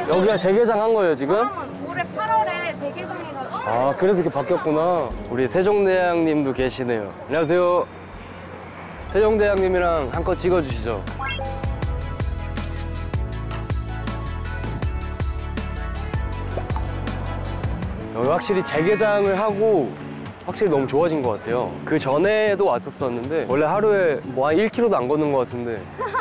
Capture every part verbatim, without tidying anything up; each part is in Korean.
여기가 재개장 한 거예요, 지금? 올해 팔월에 재개장해가지고. 아, 그래서 이렇게 바뀌었구나. 우리 세종대왕님도 계시네요. 안녕하세요. 세종대왕님이랑 한껏 찍어주시죠. 여기 확실히 재개장을 하고 확실히 너무 좋아진 것 같아요. 그 전에도 왔었었는데 원래 하루에 뭐 한 일 킬로미터도 안 걷는 것 같은데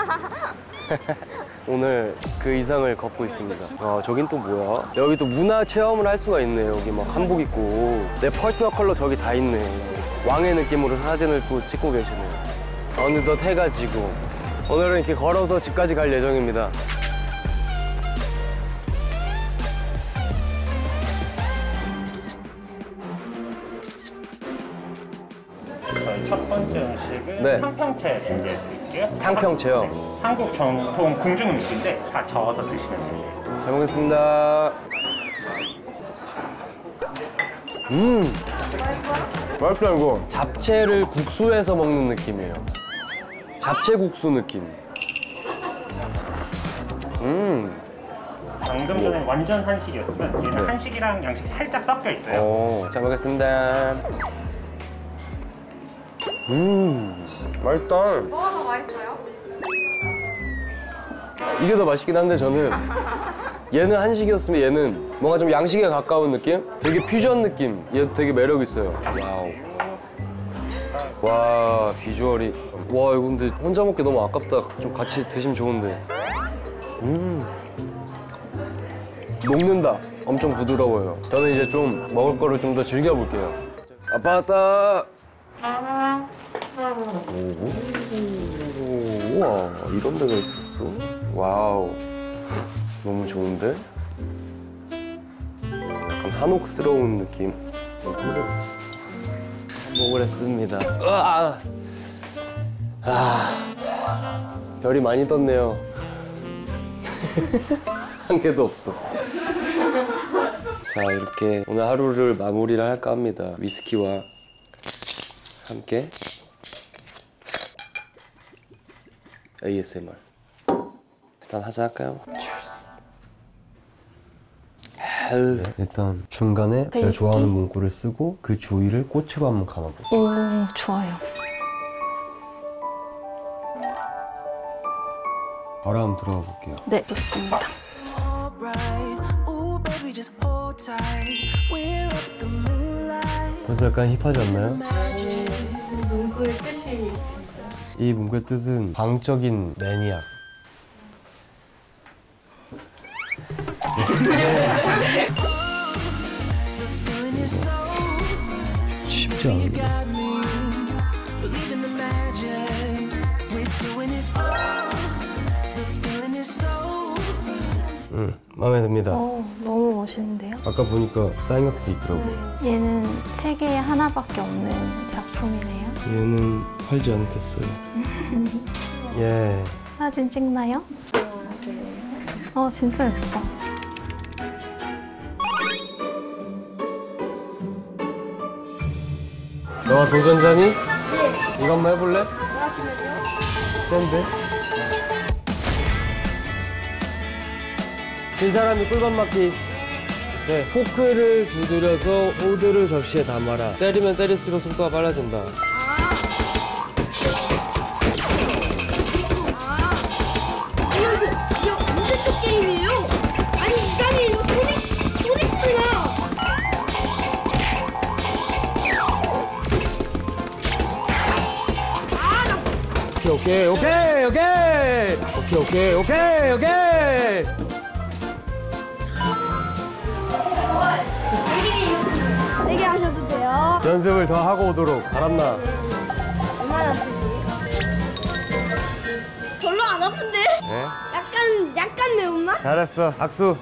오늘 그 이상을 걷고 있습니다. 아, 저긴 또 뭐야? 여기 또 문화 체험을 할 수가 있네. 여기 막 한복 입고 내 퍼스널 컬러 저기 다 있네. 왕의 느낌으로 사진을 또 찍고 계시네요. 어느덧 해가 지고 오늘은 이렇게 걸어서 집까지 갈 예정입니다. 첫 번째 음식은 네. 탕평채 준비해 드릴게요. 탕평채요? 네. 한국 전통 궁중 음식인데 다 저어서 드시면 되세요. 잘 먹겠습니다. 음, 맛있다 이거. 잡채를 국수에서 먹는 느낌이에요. 잡채 국수 느낌. 음. 방금 전에 완전 한식이었으면 얘는 네. 한식이랑 양식이 살짝 섞여 있어요. 오, 잘 먹겠습니다. 음, 맛있다. 뭐가 더 맛있어요? 이게 더 맛있긴 한데 저는 얘는 한식이었으면 얘는 뭔가 좀 양식에 가까운 느낌? 되게 퓨전 느낌. 얘도 되게 매력 있어요. 와우. 와, 비주얼이. 와, 이거 근데 혼자 먹기 너무 아깝다. 좀 같이 드시면 좋은데. 음. 녹는다. 엄청 부드러워요. 저는 이제 좀 먹을 거를 좀 더 즐겨볼게요. 아빠 왔다. 오, 우와, 이런 데가 있었어? 와우, 너무 좋은데? 약간 한옥스러운 느낌. 먹을 했습니다. 으아! 아, 별이 많이 떴네요. 한 개도 없어. 자, 이렇게 오늘 하루를 마무리를 할까 합니다. 위스키와 함께 에이에스엠알 일단 하자 할까요? 네, 일단 중간에 제가 좋아하는 문구를 쓰고 그 주위를 꽃으로 한번 감아볼게요. 오, 좋아요. 바로 한번 들어가 볼게요. 네, 좋습니다. 벌써 약간 힙하지 않나요? 문구의 뜻이 이 문구의 뜻은 광적인 매니악. 쉽지 않은데. 응, 마음에 듭니다. 오, 너무 멋있는데요? 아까 보니까 사인 같은 게 있더라고요. 얘는 세계에 하나밖에 없는 작품이네요. 얘는 팔지 않겠어요. 예. 사진 찍나요? 어, 진짜 예쁘다. 너가 도전자니? 네. 이거 한번 해볼래? 센데? 진 사람이 꿀밤 맞기. 네, 포크를 두드려서 호드를 접시에 담아라. 때리면 때릴수록 속도가 빨라진다. 이거 이거 이거 반대쪽 게임이에요. 아니 이상해 이거 토리 토리스가. 오케이, 오케이, 오케이, 오케이! 오케이, 오케이, 오케이, 오케이! 세게 하셔도 돼요. 연습을 더 하고 오도록. 알았나? 얼마나 아프지? 별로 안 아픈데? 네? 약간 약간 매운맛? 잘했어. 악수.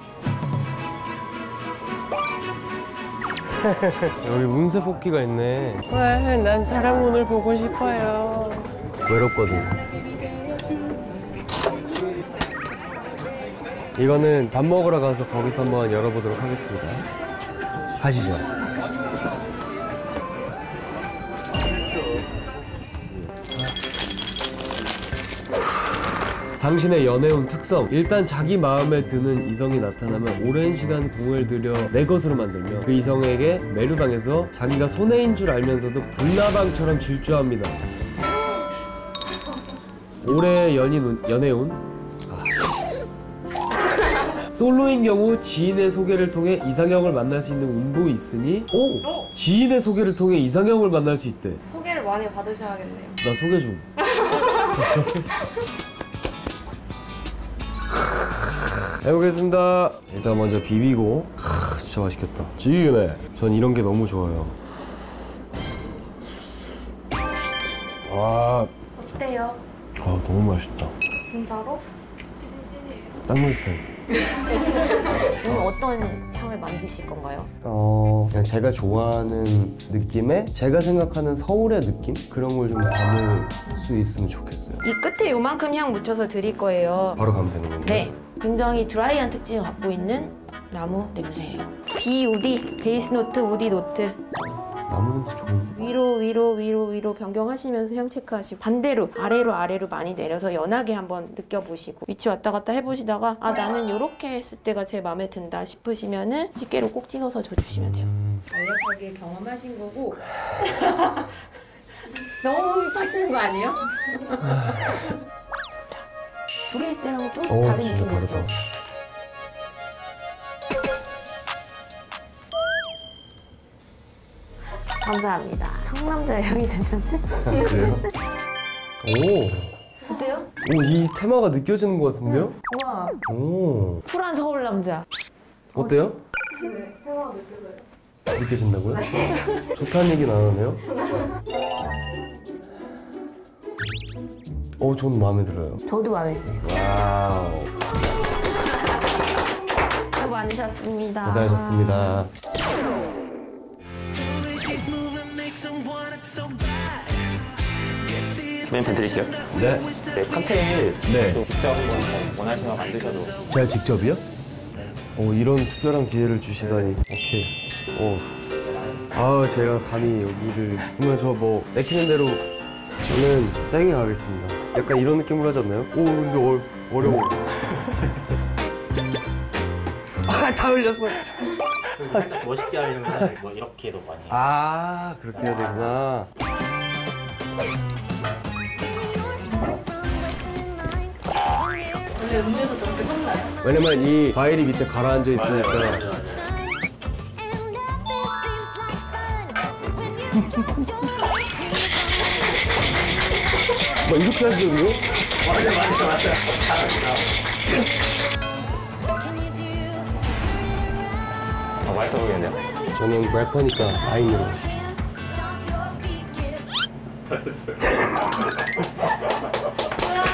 여기 운세 뽑기가 있네. 와, 난 사람 오늘 보고 싶어요. 외롭거든. 이거는 밥 먹으러 가서 거기서 한번 열어보도록 하겠습니다. 가시죠. 당신의 연애운 특성. 일단 자기 마음에 드는 이성이 나타나면 오랜 시간 공을 들여 내 것으로 만들며 그 이성에게 매료당해서 자기가 손해인 줄 알면서도 불나방처럼 질주합니다. 올해 연인, 연애운. 아. 솔로인 경우 지인의 소개를 통해 이상형을 만날 수 있는 운도 있으니 오! 지인의 소개를 통해 이상형을 만날 수 있대. 소개를 많이 받으셔야겠네요. 나 소개 좀. 해보겠습니다. 일단 먼저 비비고. 하, 진짜 맛있겠다. 지네. 전 이런 게 너무 좋아요. 와, 어때요? 아 너무 맛있다. 진짜로? 딱 맛있어요. 오늘 어떤 향을 만드실 건가요? 어, 그냥 제가 좋아하는 느낌에 제가 생각하는 서울의 느낌? 그런 걸 좀 담을 수 있으면 좋겠어요. 이 끝에 요만큼 향 묻혀서 드릴 거예요. 바로 가면 되는 건가요? 네, 굉장히 드라이한 특징을 갖고 있는 나무 냄새예요. 비우디, 베이스 노트, 우디 노트. 나무 냄새 좋은데? 위로 위로 위로 위로 변경하시면서 향 체크하시고 반대로 아래로 아래로 많이 내려서 연하게 한번 느껴보시고 위치 왔다 갔다 해보시다가 아 나는 이렇게 했을 때가 제 마음에 든다 싶으시면은 집게로 꼭 찍어서 져주시면 돼요. 간략하게 경험하신 거고 너무 흡입하시는 거 아니에요? 둘이 있을 때랑은 또 어, 다른 진짜 느낌이 다르다. 있어요. 감사합니다. 상남자 향이 됐는데? 그래요? 오! 어때요? 오, 이 테마가 느껴지는 것 같은데요? 우와, 오! 쿨한 서울 남자. 어때요? 네, 테마가 느껴져요. 느껴진다고요? 좋다는 얘기는 안 하네요? 어, 저는 마음에 들어요. 저도 마음에 드네요. 와우. 수고 많으셨습니다. 고생하셨습니다. 멘트 드릴게요. 네. 네, 칵테일 네. 또 직접 한번 원하시면 만드셔도. 제가 직접이요? 오, 이런 특별한 기회를 주시다니. 오케이. 오. 아, 제가 감히 여기를. 그러면 저 뭐, 내키는 대로 저는 세게 가겠습니다. 약간 이런 느낌으로 하지 않나요? 오, 근데 어, 어려워. 아, 다 흘렸어. 멋있게 하려면 뭐 이렇게도 많이 해요. 아, 그렇게 해야 되구나. 원래 음료도 저렇게 섞나요? 왜냐면 이 과일이 밑에 가라앉아 있으니까. 뭐 이렇게 하시거든요? 맞아요, 맞아요, 맞아요. 아, 맛있어 보이겠네요. 저는 래퍼니까 아임으로. 알았어요.